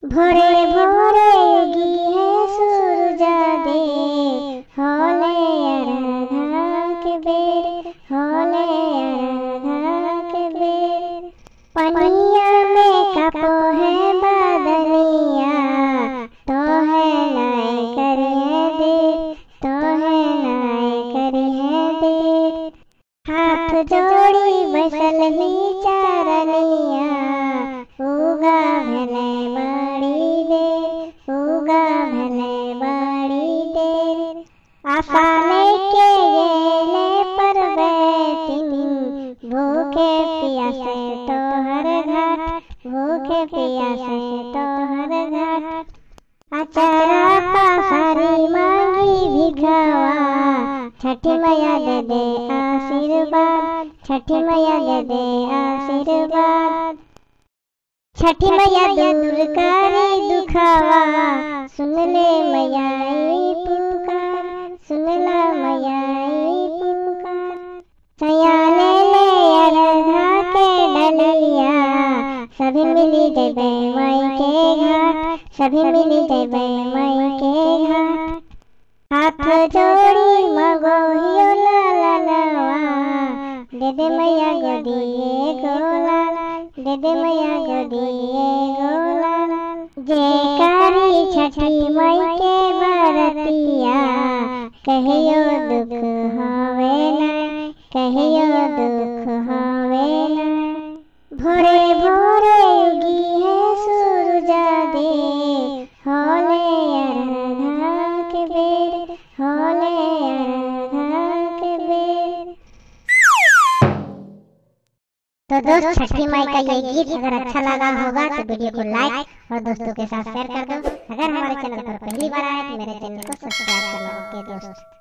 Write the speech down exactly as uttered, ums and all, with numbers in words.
भोरे भोरे उगी है सूरज देव, होले आराधा के बेर, होले आराधा के बेर। पनिया में कपो है बादलिया, तो है नाय करिए देर, तो है नाय करिए देर। हाथ जोड़ी बसल ही चारनिया, उगा भले बड़ी देर, उगा भले बड़ी देर। आशा लेके गेले पर बैतिन, भूखे प्यासे तो हर घाट, भूखे प्यासे तो हर घाट। अचारा पासारी मांगी भिखावा, छठी मैया दे दे आशीर्वाद, छठी मैया दे दे आशीर्वाद। छठी मैया दूर करे दुखावा, सुन ले मैया ई पुकार, सुन ला मैया ई पुकार। सैया ले ले आराधा के डलिया, सभी मिली जेबे माई के घाट, सभी मिली जेबे माई के घाट। हाथ जोड़ी मगोहियो लाला लवा, दे दे मैया गोदिए गोलाल, दे दे मैया गोदिए गोलाल। जयकारी छठी माई के बरतिया, कहियो दुख होवे ना, कहियो दुख होवे ना। भोरे भोरे उगी है सूरज देव, होले आराधा के बेर, होले आराधा के बेर। तो दोस्त, छठी माई का ये गीत अगर अच्छा लगा होगा तो वीडियो को लाइक और दोस्तों के साथ शेयर कर दो। अगर हमारे चैनल पर पहली बार आए तो मेरे चैनल को सब्सक्राइब कर लो। ओके दोस्त।